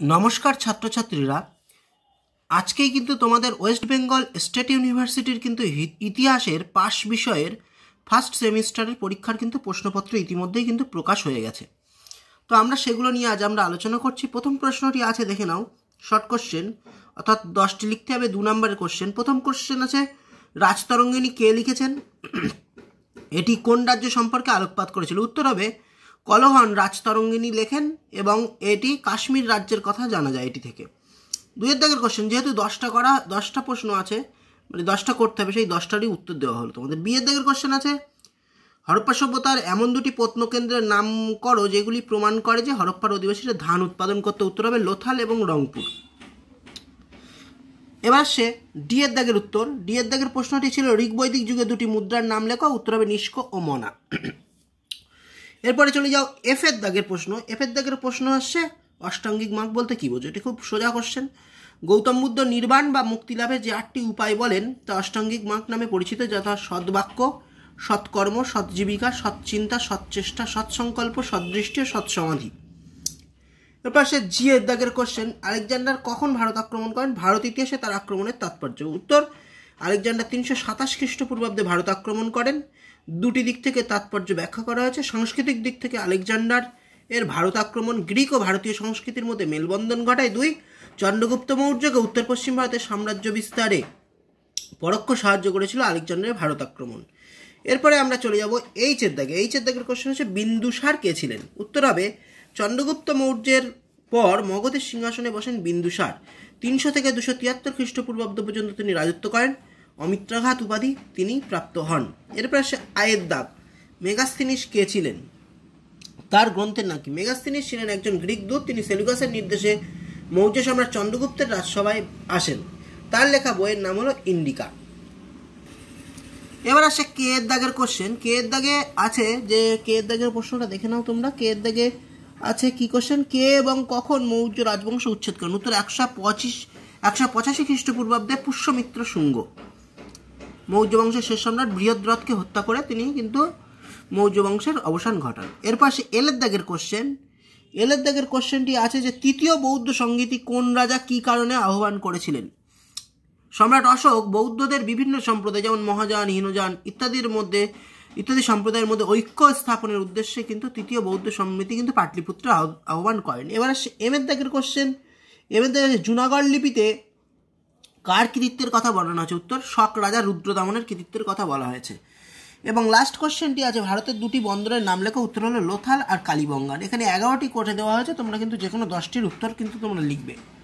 নমস্কার ছাত্রছাত্রীরা, আজকেই কিন্তু তোমাদের ওয়েস্ট বেঙ্গল স্টেট ইউনিভার্সিটির কিন্তু ইতিহাসের পাস বিষয়ের ফার্স্ট সেমিস্টারের পরীক্ষার কিন্তু প্রশ্নপত্র ইতিমধ্যেই কিন্তু প্রকাশ হয়ে গেছে। তো আমরা সেগুলো নিয়ে আজ আমরা আলোচনা করছি। প্রথম প্রশ্নটি আছে, দেখে নাও, শর্ট কোশ্চেন, অর্থাৎ 10টি লিখতে হবে, 2 নম্বরের কোশ্চেন। প্রথম কোশ্চেন আছে, রাজতরঙ্গিনী কে লিখেছেন? এটি কোন রাজ্য সম্পর্কে আলোকপাত করেছিল? উত্তর হবে কলহন রাজতরঙ্গিনী লেখেন এবং এটি কাশ্মীর রাজ্যের কথা জানা যায় এটি থেকে। 2 দাগের কোশ্চেন, যেহেতু 10টা প্রশ্ন আছে, মানে 10টা করতে হবে, সেই 10টারই উত্তর দেওয়া হলো তোমাদের। 2 দাগের কোশ্চেন আছে, হরপ্পা সভ্যতার এমন 2টি প্রত্নকেন্দ্রের নাম করো যেগুলি প্রমাণ করে যে হরপ্পার অধিবাসীরা ধান উৎপাদন করতে। উত্তর হবে লোথাল এবং রংপুর। এবার সে ডি এর দাগের উত্তর। ডি এর দাগের প্রশ্নটি ছিল ঋগ্বৈদিক যুগে 2টি মুদ্রার নাম লেখো। উত্তর হবে নিষ্ক ও মনা। এরপরে চলে যাও এফ এর দাগের প্রশ্ন। এফ এর দাগের প্রশ্ন আসছে অষ্টাঙ্গিক মার্গ বলতে কি বোঝো? এটি খুব সোজা কোশ্চেন। গৌতম বুদ্ধ নির্বাণ বা মুক্তি লাভের যে 8টি উপায় বলেন তা অষ্টাঙ্গিক মার্গ নামে পরিচিত, যথা সদ্বাক্য, সৎকর্ম, সৎজীবিকা, সৎচিন্তা, সৎচেষ্টা, সৎসংকল্প, সৎদৃষ্টি ও সৎসমাধি। এরপর সে জি এর দাগের কোশ্চেন, আলেকজান্ডার কখন ভারত আক্রমণ করেন? ভারত ইতিহাসে তার আক্রমণের তাৎপর্য। উত্তর, আলেকজান্ডার 327 খ্রিস্টপূর্বাব্দে ভারত আক্রমণ করেন। 2টি দিক থেকে তাৎপর্য ব্যাখ্যা করা হয়েছে। সাংস্কৃতিক দিক থেকে আলেকজান্ডার এর ভারত আক্রমণ গ্রিক ও ভারতীয় সংস্কৃতির মধ্যে মেলবন্ধন ঘটায়। 2, চন্দ্রগুপ্ত মৌর্যকে উত্তর পশ্চিম ভারতের সাম্রাজ্য বিস্তারে পরোক্ষ সাহায্য করেছিল আলেকজান্ডারের ভারত আক্রমণ। এরপরে আমরা চলে যাব এইচ এর দাগে। এইচ এর দাগের কোশ্চেন হচ্ছে বিন্দুসার কে ছিলেন? উত্তর হবে চন্দ্রগুপ্ত মৌর্যের পর মগধের সিংহাসনে বসেন বিন্দুসার। 300 থেকে 273 খ্রিস্টপূর্বাব্দ পর্যন্ত তিনি রাজত্ব করেন। অমিত্রাঘাত উপাধি তিনি প্রাপ্ত হন। এরপর আসে আয়ের দাগ। মেগাস্থিনিস কে ছিলেন? তার গ্রন্থের নাম কি? মেগাস্থিনিস ছিলেন একজন গ্রিক দূত। তিনি সেলুকাসের নির্দেশে মৌর্য সম্রাট চন্দ্রগুপ্তের রাজসভায় আসেন। তার লেখা বইয়ের নাম হলো ইন্ডিকা। এবার আসে কে এর দাগের কোশ্চেন। কে এর দাগে আছে যে কে এর দাগের প্রশ্নটা দেখে নাও তোমরা। কে এর দাগে আছে কি কোশ্চেন? কে এবং কখন মৌর্য রাজবংশ উচ্ছেদ করেন? উত্তর 185 খ্রিস্টপূর্বাব্দে পুষ্যমিত্র শুঙ্গ মৌর্য বংশের শেষ সম্রাট বৃহদ্রথকে হত্যা করে তিনি কিন্তু মৌর্য বংশের অবসান ঘটান। এরপর সে এল এর দাগের কোশ্চেন। এল এর দাগের কোশ্চেনটি আছে যে তৃতীয় বৌদ্ধ সংগীতি কোন রাজা কি কারণে আহ্বান করেছিলেন? সম্রাট অশোক বৌদ্ধদের বিভিন্ন সম্প্রদায় যেমন মহাযান, হীনযান ইত্যাদি সম্প্রদায়ের মধ্যে ঐক্য স্থাপনের উদ্দেশ্যে কিন্তু তৃতীয় বৌদ্ধ সমিতি কিন্তু পাটলিপুত্র আহ্বান করেন। এবার আসছে এম এর দাগের কোশ্চেন। এম এর দাগের জুনাগড় লিপিতে কার কৃতিত্বের কথা বলানো হয়েছে? উত্তর, শক রাজা রুদ্রদামনের কৃতিত্বের কথা বলা হয়েছে। এবং লাস্ট কোশ্চেনটি আছে ভারতের 2টি বন্দরের নাম লেখো। উত্তর হলো লোথাল আর কালীবঙ্গান। এখানে 11টি কোটে দেওয়া হয়েছে, তোমরা কিন্তু যে কোনো 10টির উত্তর কিন্তু তোমরা লিখবে।